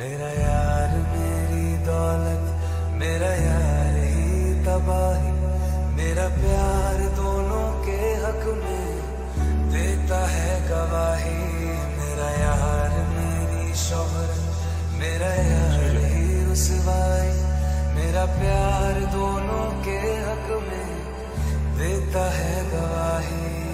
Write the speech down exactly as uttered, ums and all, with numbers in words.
मेरा यार मेरी दौलत, मेरा यार ही तबाही, मेरा प्यार दोनों के हक में देता है गवाही। मेरा यार मेरी शोहरत, मेरा यार ही रुसवाई, मेरा प्यार दोनों के हक में देता है गवाही।